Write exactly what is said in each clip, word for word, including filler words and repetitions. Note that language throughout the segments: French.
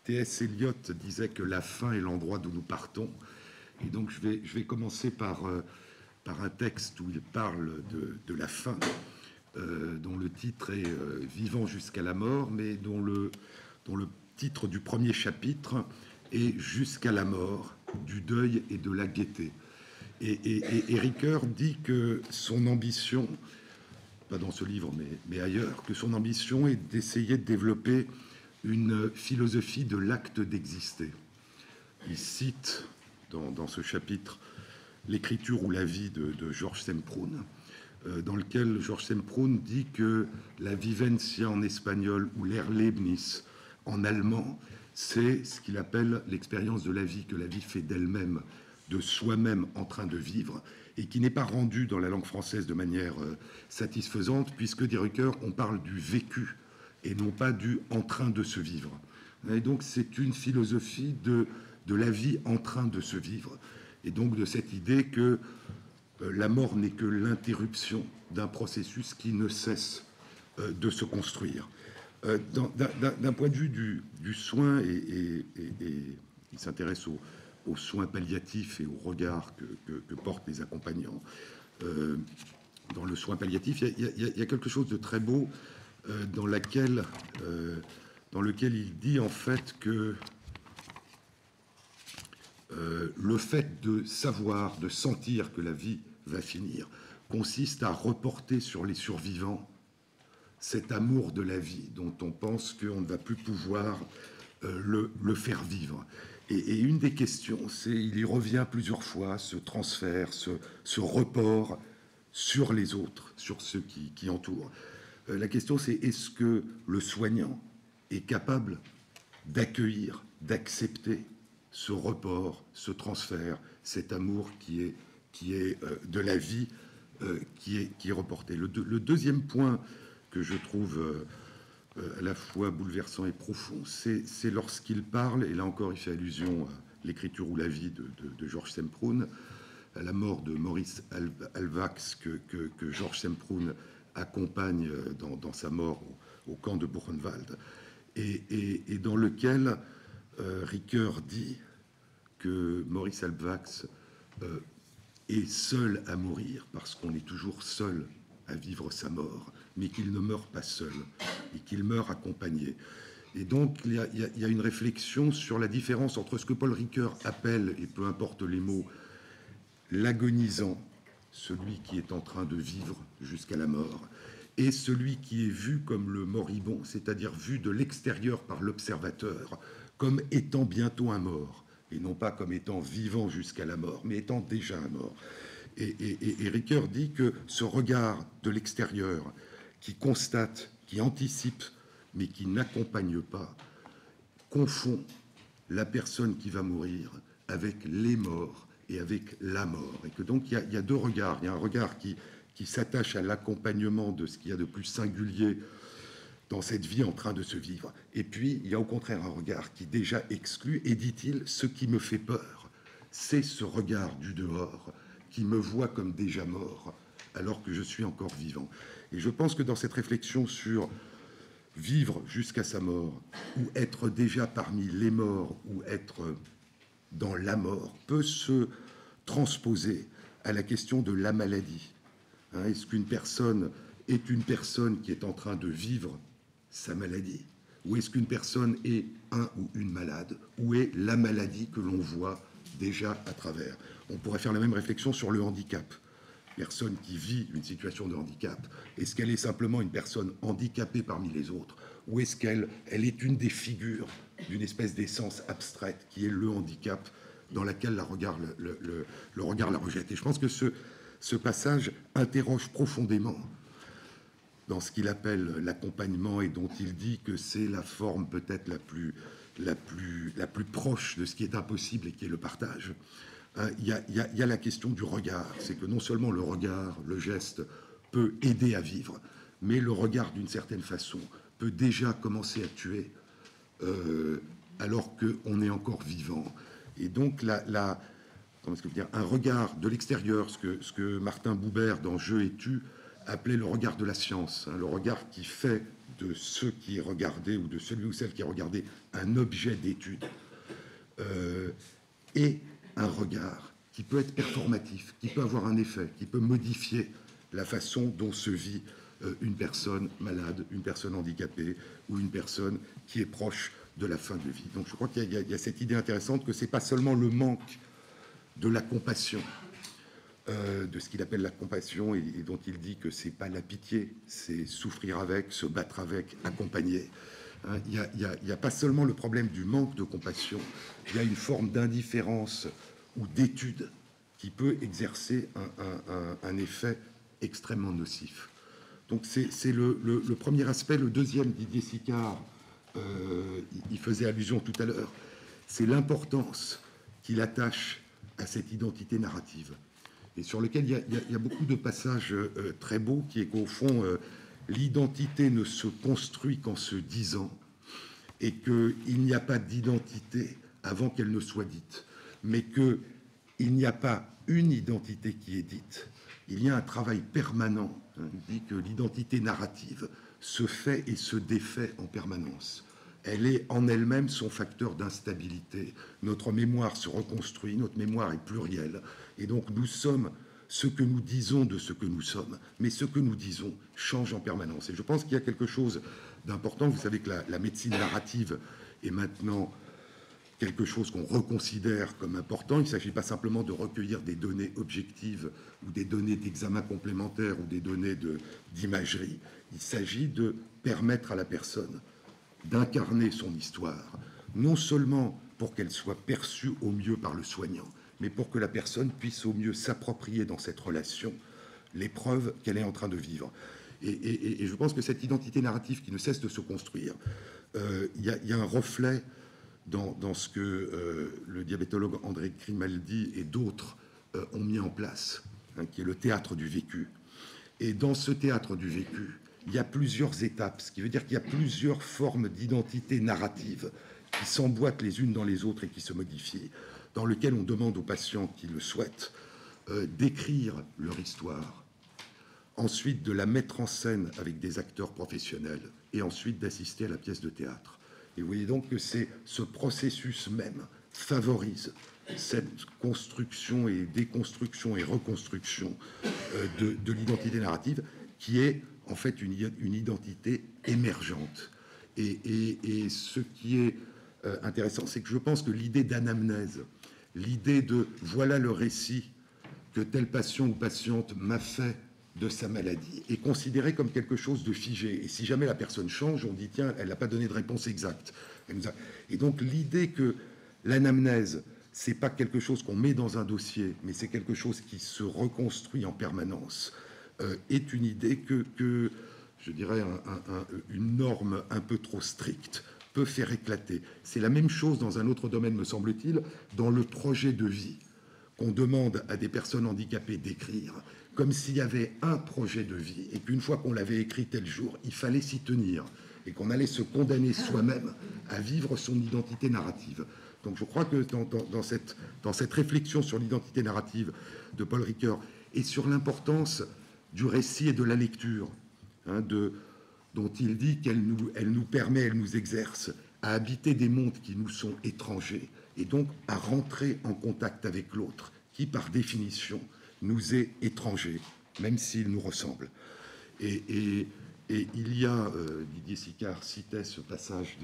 T S Eliot disait que la fin est l'endroit d'où nous partons. Et donc, je vais, je vais commencer par, euh, par un texte où il parle de, de la fin, euh, dont le titre est euh, « Vivant jusqu'à la mort », mais dont le, dont le titre du premier chapitre est « Jusqu'à la mort, du deuil et de la gaieté ». Et, et, et Ricoeur dit que son ambition, pas dans ce livre, mais, mais ailleurs, que son ambition est d'essayer de développer une philosophie de l'acte d'exister. Il cite dans, dans ce chapitre l'écriture ou la vie de, de Georges Semprún, euh, dans lequel Georges Semprún dit que la vivencia en espagnol ou l'Erlebnis en allemand, c'est ce qu'il appelle l'expérience de la vie, que la vie fait d'elle-même, de soi-même en train de vivre, et qui n'est pas rendue dans la langue française de manière euh, satisfaisante, puisque, dit Ricoeur, on parle du vécu et non pas du en train de se vivre. Et donc c'est une philosophie de, de la vie en train de se vivre, et donc de cette idée que euh, la mort n'est que l'interruption d'un processus qui ne cesse euh, de se construire. Euh, d'un point de vue du, du soin, et, et, et, et il s'intéresse au aux soins palliatifs et au regard que, que, que portent les accompagnants. Euh, dans le soin palliatif, il y, y, y a quelque chose de très beau euh, dans, laquelle, euh, dans lequel il dit en fait que euh, le fait de savoir, de sentir que la vie va finir, consiste à reporter sur les survivants cet amour de la vie dont on pense qu'on ne va plus pouvoir euh, le, le faire vivre. Et, et une des questions, c'est, il y revient plusieurs fois, ce transfert, ce, ce report sur les autres, sur ceux qui, qui entourent. Euh, la question, c'est est-ce que le soignant est capable d'accueillir, d'accepter ce report, ce transfert, cet amour qui est, qui est euh, de la vie, euh, qui, est, qui est reporté. Le, le deuxième point que je trouve euh, à la fois bouleversant et profond, c'est lorsqu'il parle, et là encore il fait allusion à l'écriture ou la vie de, de, de Georges Semprún, à la mort de Maurice Alvax que, que, que Georges Semprún accompagne dans, dans sa mort au, au camp de Buchenwald, et, et, et dans lequel euh, Ricoeur dit que Maurice Alvax euh, est seul à mourir, parce qu'on est toujours seul à vivre sa mort, mais qu'il ne meurt pas seul, et qu'il meurt accompagné. Et donc, il y, a, il y a une réflexion sur la différence entre ce que Paul Ricoeur appelle, et peu importe les mots, l'agonisant, celui qui est en train de vivre jusqu'à la mort, et celui qui est vu comme le moribond, c'est-à-dire vu de l'extérieur par l'observateur, comme étant bientôt un mort, et non pas comme étant vivant jusqu'à la mort, mais étant déjà un mort. Et, et, et Ricoeur dit que ce regard de l'extérieur qui constate, qui anticipe, mais qui n'accompagne pas, confond la personne qui va mourir avec les morts et avec la mort. Et que donc il y a, il y a deux regards. Il y a un regard qui, qui s'attache à l'accompagnement de ce qu'il y a de plus singulier dans cette vie en train de se vivre. Et puis, il y a au contraire un regard qui déjà exclut, et dit-il, ce qui me fait peur, c'est ce regard du dehors qui me voit comme déjà mort, alors que je suis encore vivant. Et je pense que dans cette réflexion sur vivre jusqu'à sa mort, ou être déjà parmi les morts, ou être dans la mort, peut se transposer à la question de la maladie. Hein, est-ce qu'une personne est une personne qui est en train de vivre sa maladie, ou est-ce qu'une personne est un ou une malade, ou est la maladie que l'on voit déjà à travers? On pourrait faire la même réflexion sur le handicap. Personne qui vit une situation de handicap, est-ce qu'elle est simplement une personne handicapée parmi les autres, ou est-ce qu'elle elle est une des figures d'une espèce d'essence abstraite qui est le handicap dans laquelle la regard, le, le, le, le regard la rejette? Et je pense que ce, ce passage interroge profondément dans ce qu'il appelle l'accompagnement, et dont il dit que c'est la forme peut-être la plus, la, plus, la plus proche de ce qui est impossible et qui est le partage. Hein, il y a, y a, y a la question du regard. C'est que non seulement le regard, le geste, peut aider à vivre, mais le regard, d'une certaine façon, peut déjà commencer à tuer euh, alors qu'on est encore vivant. Et donc, la, la, comment est-ce que je veux dire, un regard de l'extérieur, ce que, ce que Martin Buber, dans Je et tu, appelait le regard de la science, hein, le regard qui fait de ceux qui regardaient, ou de celui ou celle qui regardait un objet d'étude, euh, et un regard qui peut être performatif, qui peut avoir un effet, qui peut modifier la façon dont se vit euh, une personne malade, une personne handicapée ou une personne qui est proche de la fin de vie. Donc je crois qu'il y, y, y a cette idée intéressante que ce n'est pas seulement le manque de la compassion, euh, de ce qu'il appelle la compassion, et, et dont il dit que ce n'est pas la pitié, c'est souffrir avec, se battre avec, accompagner. Hein, il n'y a, a, a pas seulement le problème du manque de compassion, il y a une forme d'indifférence ou d'étude qui peut exercer un, un, un, un effet extrêmement nocif. Donc c'est le, le, le premier aspect. Le deuxième, Didier Sicard, euh, il faisait allusion tout à l'heure, c'est l'importance qu'il attache à cette identité narrative, et sur lequel il y a, il y a, il y a beaucoup de passages euh, très beaux, qui est qu'au fond, euh, l'identité ne se construit qu'en se disant, et qu'il n'y a pas d'identité avant qu'elle ne soit dite, mais qu'il n'y a pas une identité qui est dite. Il y a un travail permanent. Hein, il dit que l'identité narrative se fait et se défait en permanence. Elle est en elle-même son facteur d'instabilité. Notre mémoire se reconstruit, notre mémoire est plurielle, et donc nous sommes ce que nous disons de ce que nous sommes, mais ce que nous disons change en permanence. Et je pense qu'il y a quelque chose d'important. Vous savez que la, la médecine narrative est maintenant quelque chose qu'on reconsidère comme important. Il ne s'agit pas simplement de recueillir des données objectives ou des données d'examen complémentaire ou des données d'imagerie. Il s'agit de permettre à la personne d'incarner son histoire, non seulement pour qu'elle soit perçue au mieux par le soignant, mais pour que la personne puisse au mieux s'approprier dans cette relation l'épreuve qu'elle est en train de vivre. Et, et, et je pense que cette identité narrative qui ne cesse de se construire, euh, y, y a un reflet dans, dans ce que euh, le diabétologue André Grimaldi et d'autres euh, ont mis en place, hein, qui est le théâtre du vécu. Et dans ce théâtre du vécu, il y a plusieurs étapes, ce qui veut dire qu'il y a plusieurs formes d'identité narrative qui s'emboîtent les unes dans les autres et qui se modifient, dans lequel on demande aux patients qui le souhaitent euh, d'écrire leur histoire, ensuite de la mettre en scène avec des acteurs professionnels, et ensuite d'assister à la pièce de théâtre. Et vous voyez donc que c'est ce processus même favorise cette construction et déconstruction et reconstruction euh, de, de l'identité narrative, qui est en fait une, une identité émergente. Et, et, et ce qui est euh, intéressant, c'est que je pense que l'idée d'anamnèse, l'idée de voilà le récit que tel patient ou patiente m'a fait de sa maladie, est considérée comme quelque chose de figé. Et si jamais la personne change, on dit tiens, elle n'a pas donné de réponse exacte. Elle nous a... Et donc l'idée que l'anamnèse, c'est pas quelque chose qu'on met dans un dossier, mais c'est quelque chose qui se reconstruit en permanence, euh, est une idée que, que je dirais, un, un, un, une norme un peu trop stricte peut faire éclater. C'est la même chose dans un autre domaine, me semble-t-il, dans le projet de vie qu'on demande à des personnes handicapées d'écrire, comme s'il y avait un projet de vie, et qu'une fois qu'on l'avait écrit tel jour, il fallait s'y tenir, et qu'on allait se condamner soi-même à vivre son identité narrative. Donc je crois que dans, dans, dans, cette, dans cette réflexion sur l'identité narrative de Paul Ricoeur, et sur l'importance du récit et de la lecture, hein, de, dont il dit qu'elle nous, elle nous permet, elle nous exerce à habiter des mondes qui nous sont étrangers, et donc à rentrer en contact avec l'autre, qui par définition nous est étranger, même s'il nous ressemble. Et, et, et il y a, euh, Didier Sicard citait ce passage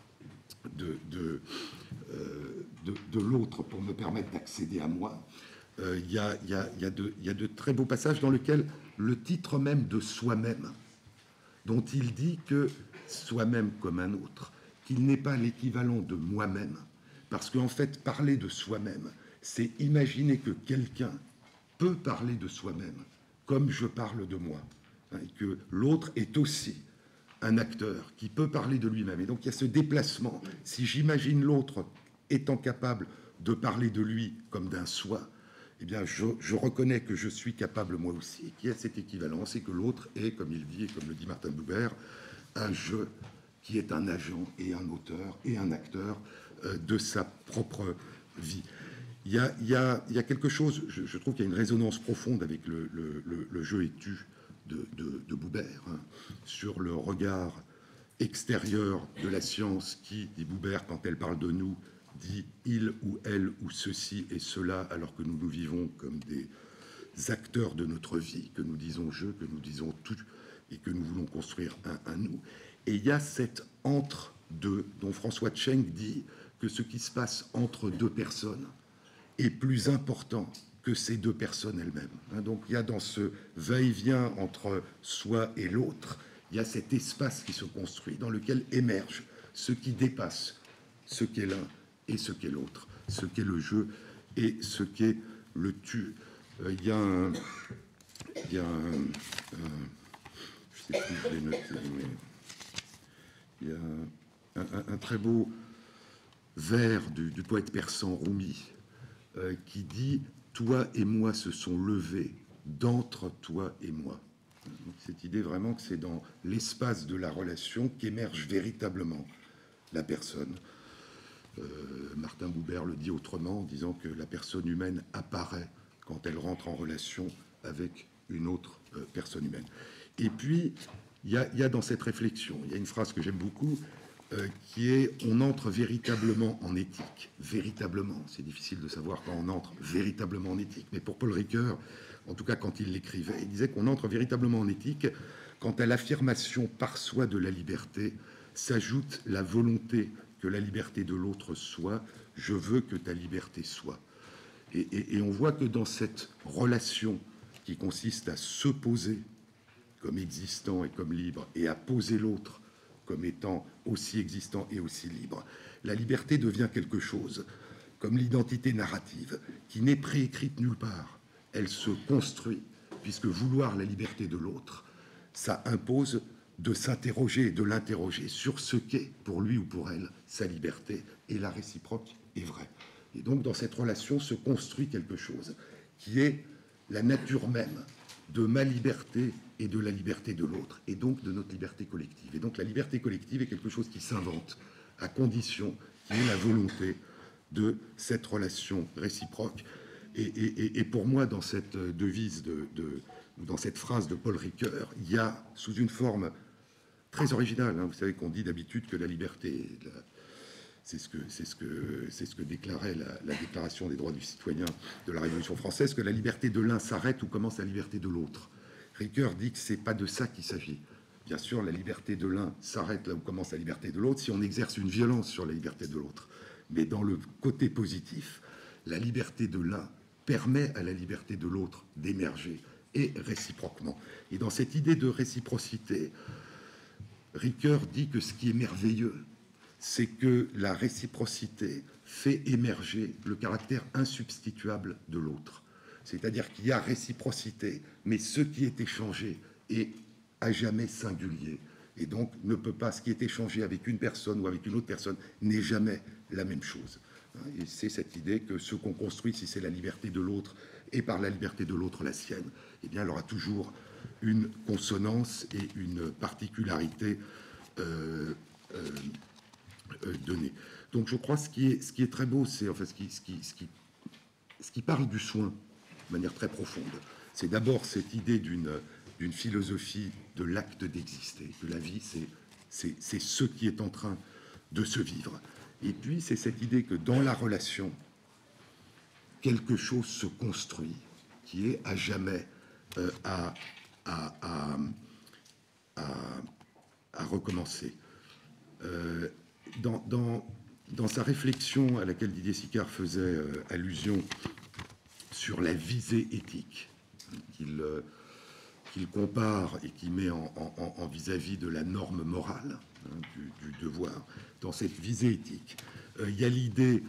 de, de, de, euh, de, de l'autre pour me permettre d'accéder à moi. Euh, il, y a, il, y a, il, y a de, il y a de très beaux passages dans lesquels le titre même de soi-même, dont il dit que soi-même comme un autre, qu'il n'est pas l'équivalent de moi-même, parce qu'en fait, parler de soi-même, c'est imaginer que quelqu'un peut parler de soi-même comme je parle de moi, hein, et que l'autre est aussi un acteur qui peut parler de lui-même. Et donc il y a ce déplacement. Si j'imagine l'autre étant capable de parler de lui comme d'un soi, eh bien je, je reconnais que je suis capable moi aussi, et qu'il y a cette équivalence, et que l'autre est, comme il dit, et comme le dit Martin Buber, un je qui est un agent et un auteur et un acteur euh, de sa propre vie. Il y a, il y a, il y a quelque chose, je, je trouve qu'il y a une résonance profonde avec le, le, le, le jeu et tu de, de, de Buber, hein, sur le regard extérieure de la science qui, dit Buber, quand elle parle de nous, dit il ou elle ou ceci et cela, alors que nous nous vivons comme des acteurs de notre vie, que nous disons je, que nous disons tout, et que nous voulons construire un, un nous. Et il y a cet entre-deux, dont François Tcheng dit que ce qui se passe entre deux personnes est plus important que ces deux personnes elles-mêmes. Donc il y a dans ce va-et-vient entre soi et l'autre, il y a cet espace qui se construit dans lequel émerge ce qui dépasse ce qu'est l'un et ce qu'est l'autre, ce qu'est le jeu et ce qu'est le tu. Euh, il y a un... Il y a un, un je ne sais plus, je l'ai noté, mais il y a un, un, un très beau vers du, du poète persan Rumi euh, qui dit « Toi et moi se sont levés d'entre toi et moi ». Donc, cette idée vraiment que c'est dans l'espace de la relation qu'émerge véritablement la personne. Euh, Martin Buber le dit autrement en disant que la personne humaine apparaît quand elle rentre en relation avec une autre euh, personne humaine. Et puis, il y, y a dans cette réflexion, il y a une phrase que j'aime beaucoup, euh, qui est « on entre véritablement en éthique ». Véritablement, c'est difficile de savoir quand on entre véritablement en éthique, mais pour Paul Ricoeur, en tout cas quand il l'écrivait, il disait qu'on entre véritablement en éthique quand à l'affirmation par soi de la liberté s'ajoute la volonté que la liberté de l'autre soit « je veux que ta liberté soit ». Et, et, et on voit que dans cette relation qui consiste à se poser comme existant et comme libre, et à poser l'autre comme étant aussi existant et aussi libre, la liberté devient quelque chose, comme l'identité narrative, qui n'est préécrite nulle part. Elle se construit, puisque vouloir la liberté de l'autre, ça impose de s'interroger, de l'interroger sur ce qu'est, pour lui ou pour elle, sa liberté, et la réciproque est vraie. Et donc, dans cette relation se construit quelque chose qui est la nature même de ma liberté et de la liberté de l'autre, et donc de notre liberté collective. Et donc, la liberté collective est quelque chose qui s'invente, à condition qu'il y ait la volonté de cette relation réciproque. Et, et, et pour moi, dans cette devise, de, de, dans cette phrase de Paul Ricoeur, il y a, sous une forme très originale, hein, vous savez qu'on dit d'habitude que la liberté... La, C'est ce, que, c'est, ce que, c'est ce que déclarait la, la Déclaration des droits du citoyen de la Révolution française, que la liberté de l'un s'arrête où commence la liberté de l'autre. Ricoeur dit que ce n'est pas de ça qu'il s'agit. Bien sûr, la liberté de l'un s'arrête là où commence la liberté de l'autre si on exerce une violence sur la liberté de l'autre. Mais dans le côté positif, la liberté de l'un permet à la liberté de l'autre d'émerger, et réciproquement. Et dans cette idée de réciprocité, Ricoeur dit que ce qui est merveilleux, c'est que la réciprocité fait émerger le caractère insubstituable de l'autre. C'est-à-dire qu'il y a réciprocité, mais ce qui est échangé est à jamais singulier. Et donc, ne peut pas, ce qui est échangé avec une personne ou avec une autre personne n'est jamais la même chose. Et c'est cette idée que ce qu'on construit, si c'est la liberté de l'autre et par la liberté de l'autre la sienne, eh bien, elle aura toujours une consonance et une particularité euh, euh, Euh, donné. Donc je crois ce qui est, ce qui est très beau, c'est enfin, ce, qui, ce, qui, ce, qui, ce qui parle du soin de manière très profonde. C'est d'abord cette idée d'une, d'une philosophie de l'acte d'exister, que la vie, c'est, c'est, c'est ce qui est en train de se vivre. Et puis c'est cette idée que dans la relation, quelque chose se construit qui est à jamais euh, à, à, à, à, à recommencer. Euh, Dans, dans, dans sa réflexion à laquelle Didier Sicard faisait euh, allusion sur la visée éthique qu'il euh, qu'il compare et qu'il met en, en, en vis-à-vis de la norme morale, hein, du, du devoir, dans cette visée éthique, euh, il y a l'idée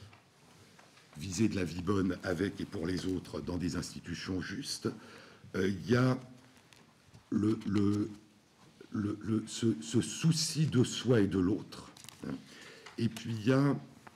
visée de la vie bonne avec et pour les autres dans des institutions justes, euh, il y a le, le, le, le, ce, ce souci de soi et de l'autre. Et puis il y a,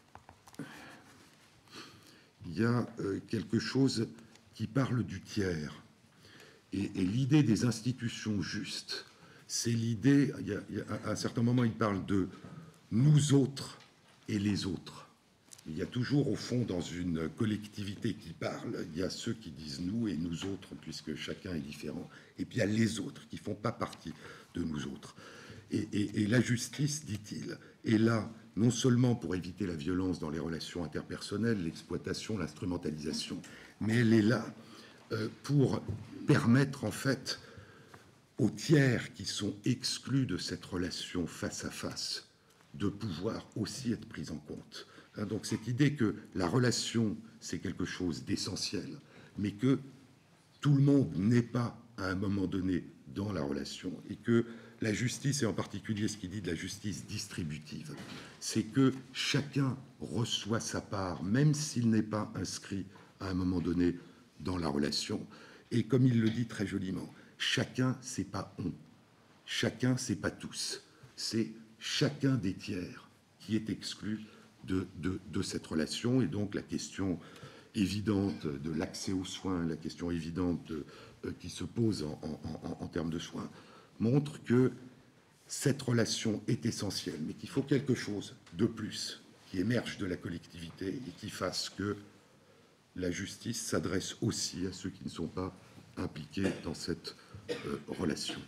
il y a euh, quelque chose qui parle du tiers. Et, et l'idée des institutions justes, c'est l'idée, il y a, il y a, à un certain moment, il parle de nous autres et les autres. Il y a toujours, au fond, dans une collectivité qui parle, il y a ceux qui disent nous et nous autres, puisque chacun est différent. Et puis il y a les autres qui ne font pas partie de nous autres. Et, et, et la justice, dit-il, est là non seulement pour éviter la violence dans les relations interpersonnelles, l'exploitation, l'instrumentalisation, mais elle est là euh, pour permettre en fait aux tiers qui sont exclus de cette relation face à face de pouvoir aussi être pris en compte. Hein, donc cette idée que la relation, c'est quelque chose d'essentiel, mais que tout le monde n'est pas à un moment donné dans la relation, et que la justice, et en particulier ce qu'il dit de la justice distributive, c'est que chacun reçoit sa part, même s'il n'est pas inscrit à un moment donné dans la relation. Et comme il le dit très joliment, chacun, c'est pas on. Chacun, c'est pas tous. C'est chacun des tiers qui est exclu de, de, de cette relation. Et donc la question évidente de l'accès aux soins, la question évidente de, euh, qui se pose en, en, en, en termes de soins, montre que cette relation est essentielle, mais qu'il faut quelque chose de plus qui émerge de la collectivité et qui fasse que la justice s'adresse aussi à ceux qui ne sont pas impliqués dans cette euh, relation.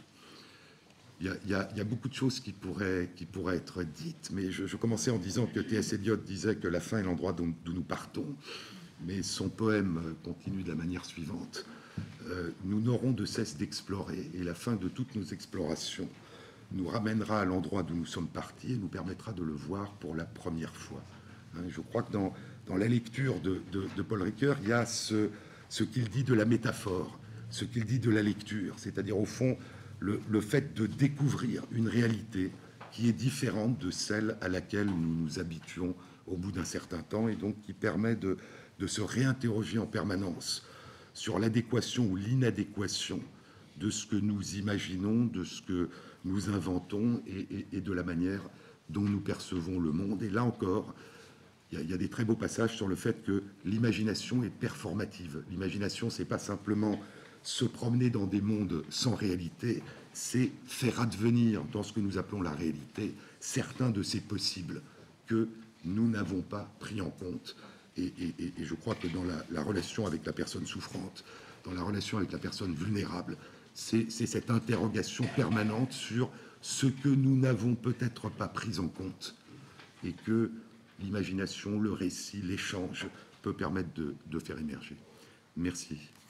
Il y, a, il, y a, il y a beaucoup de choses qui pourraient, qui pourraient être dites, mais je, je commençais en disant que T S Eliot disait que la fin est l'endroit d'où nous partons, mais son poème continue de la manière suivante. Euh, nous n'aurons de cesse d'explorer, et la fin de toutes nos explorations nous ramènera à l'endroit d'où nous sommes partis et nous permettra de le voir pour la première fois. Hein, je crois que dans, dans la lecture de, de, de Paul Ricoeur, il y a ce, ce qu'il dit de la métaphore, ce qu'il dit de la lecture, c'est-à-dire au fond le, le fait de découvrir une réalité qui est différente de celle à laquelle nous nous habituons au bout d'un certain temps, et donc qui permet de, de se réinterroger en permanence sur l'adéquation ou l'inadéquation de ce que nous imaginons, de ce que nous inventons et, et, et de la manière dont nous percevons le monde. Et là encore, il y, y a des très beaux passages sur le fait que l'imagination est performative. L'imagination, c'est pas simplement se promener dans des mondes sans réalité, c'est faire advenir dans ce que nous appelons la réalité certains de ces possibles que nous n'avons pas pris en compte. Et, et, et je crois que dans la, la relation avec la personne souffrante, dans la relation avec la personne vulnérable, c'est cette interrogation permanente sur ce que nous n'avons peut-être pas pris en compte et que l'imagination, le récit, l'échange peut permettre de, de faire émerger. Merci.